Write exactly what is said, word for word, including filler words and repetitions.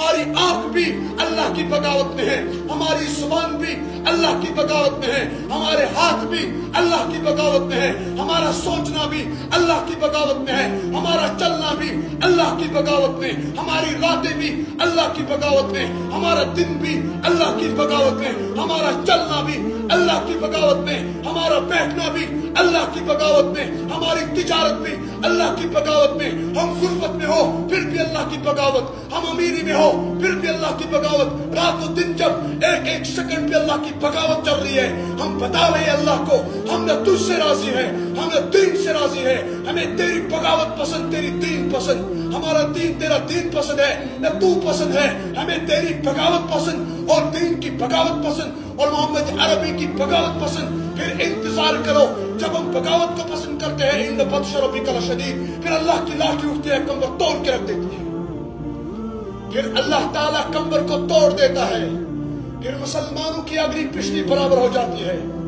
ہماری آنکھ بھی اللہ کی بغاوت میں ہے، ہماری زبان بھی اللہ کی بغاوت میں ہے، ہمارے ہاتھ بھی اللہ کی بغاوت میں ہے، ہمارا سوچنا بھی اللہ کی بغاوت میں ہے، ہمارا چلنا بھی اللہ کی بغاوت میں، ہماری راتیں بھی اللہ کی بغاوت میں، ہمارا دن بھی اللہ کی بغاوت میں، ہمارا چلنا بھی اللہ کی بغاوت میں، ہمارا بیٹھنا بھی اللہ کی بغاوت میں، ہماری تجارت بھی اللہ کی بغاوت میں، ہم غربت میں ہو پھر بھی اللہ کی بغاوت، ہم امیری میں ہو پھر بھی اللہ کی بغاوت، رات و دن جب ایک ایک سیکنڈ پہ اللہ کی بغاوت چل رہی ہے، ہم بتا رہے ہیں اللہ کو ہم نہ تجھ سے راضی ہے، ہم نہ دین سے راضی ہے، ہمیں تیری بغاوت پسند، تیری دین پسند، ہمارا دین تیرا دین پسند ہے نہ تو پسند ہے، ہمیں تیری بغاوت پسند اور دین کی بغاوت پسند اور محمد عربی کی بغاوت پسند۔ پھر انتظار کرو جب ہم بغاوت کو پسند کرتے ہیں، ان بطش ربک لشدید، پھر اللہ کی لاٹھی اٹھتی ہے، کمر توڑ کے رکھ دیتی ہے، پھر اللہ تعالیٰ کمر کو توڑ دیتا ہے، پھر مسلمانوں کی اگلی پچھلی برابر ہو جاتی ہے۔